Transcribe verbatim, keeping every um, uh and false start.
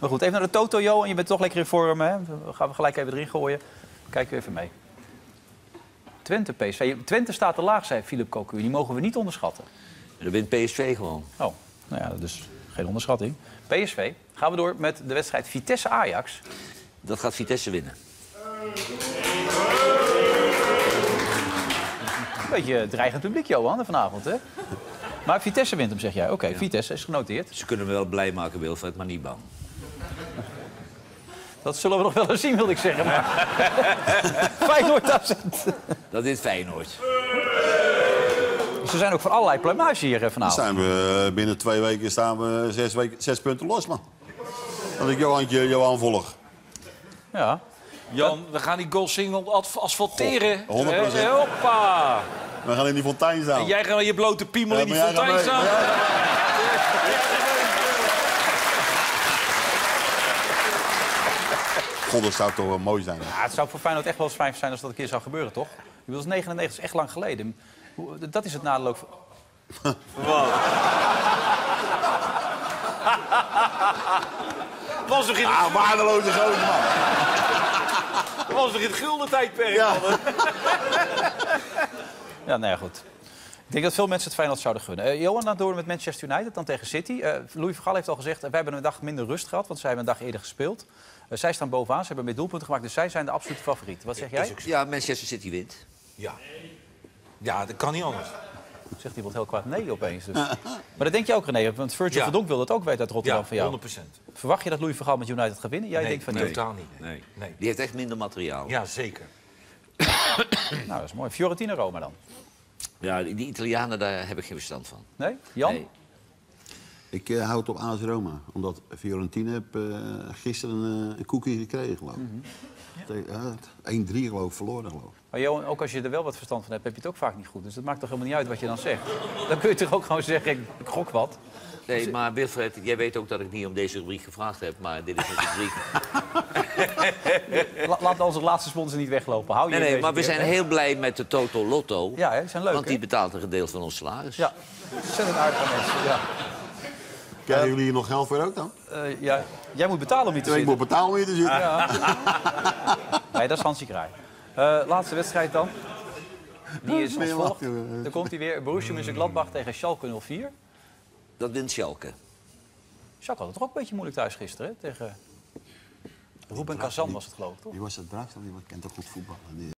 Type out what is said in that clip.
Maar goed, even naar de Toto, Johan. Je bent toch lekker in vorm, hè? Dan gaan we gelijk even erin gooien. Kijk even mee. Twente, P S V. Twente staat te laag, zei Philip Cocu. Die mogen we niet onderschatten. Dan wint P S V gewoon. Oh, nou ja, dus geen onderschatting. P S V. Gaan we door met de wedstrijd Vitesse-Ajax. Dat gaat Vitesse winnen. Beetje dreigend publiek, Johan, vanavond, hè? Maar Vitesse wint hem, zeg jij. Oké, okay, ja. Vitesse is genoteerd. Ze kunnen me wel blij maken, Wilfred, maar niet bang. Dat zullen we nog wel eens zien, wil ik zeggen. Maar... Feyenoord afzet. Dat is Feyenoord. Ze zijn ook voor allerlei pluimage hier vanavond. Dan zijn we binnen twee weken staan we zes, weken, zes punten los, man. Dat ik Johantje, Johan volg. Ja. Jan, we gaan die goalsingel asfalteren. honderd procent. Eh, hoppa. We gaan in die fontein staan. En jij gaat met je blote piemel Ja, in die maar jij fontein gaat mee. staan. Ja, ja. God, dat zou toch wel mooi zijn. Ja, het zou voor Feyenoord echt wel eens fijn zijn als dat een keer zou gebeuren, toch? Je bedoelt, negenennegentig is echt lang geleden. Hoe- Dat is het nadeel ook. Voor... Was toch in Ah, waardeloze grote man. het, was toch in het gulden tijdperk? Ja. man? Ja, nou ja, goed. Ik denk dat veel mensen het Feyenoord zouden gunnen. Uh, Johan, dan door met Manchester United, dan tegen City. Uh, Louis van Gaal heeft al gezegd, uh, wij hebben een dag minder rust gehad, want zij hebben een dag eerder gespeeld. Uh, zij staan bovenaan, ze hebben meer doelpunten gemaakt, dus zij zijn de absolute favoriet. Wat zeg jij? Ja, Manchester City wint. Ja. Ja, dat kan niet anders. Zegt iemand heel kwaad nee opeens. Dus. Maar dat denk je ook, René, want Virgil Ja. van Donk wil dat ook weten uit Rotterdam Ja, van jou. honderd procent. Verwacht je dat Louis van Gaal met United gaat winnen? Jij Nee, denkt van nee, niet. totaal niet. Nee. Nee. Die heeft echt minder materiaal. Ja, zeker. Nou, dat is mooi. Fiorentina Roma dan. Ja, die die Italianen, daar heb ik geen verstand van. Nee? Jan? Nee. Ik uh, hou het op A S Roma. Omdat Fiorentina heb uh, gisteren uh, een koekje gekregen, geloof ik. Mm-hmm. Ja. één drie geloof ik, verloren geloof ik. Maar Johan, ook als je er wel wat verstand van hebt, heb je het ook vaak niet goed. Dus dat maakt toch helemaal niet uit wat je dan zegt. Dan kun je toch ook gewoon zeggen, ik, ik gok wat. Nee, maar Wilfred, jij weet ook dat ik niet om deze rubriek gevraagd heb, maar dit is een rubriek. La, laat onze laatste sponsor niet weglopen. Hou je Nee, in nee, deze maar we keer, zijn hè? heel blij met de Toto Lotto. Ja, hè? Die zijn leuk, Want die hè? betaalt een gedeelte van ons salaris. Ja, ontzettend aardig van mensen. Ja. Krijgen jullie hier nog geld voor ook dan? Uh, ja, jij moet betalen om hier te Ik zitten. moet betalen om hier te zitten. Ja. Nee, dat is Hansie Kraai. Uh, laatste wedstrijd dan. Die is als volgt. Dan komt hij weer. Borussia Mönchengladbach tegen Schalke nul vier. Dat wint Schalke. Schalke had het toch ook een beetje moeilijk thuis gisteren, hè? Tegen Ruben Kazan was het, geloof ik, toch? Die was het braaf, die kent toch goed voetbal.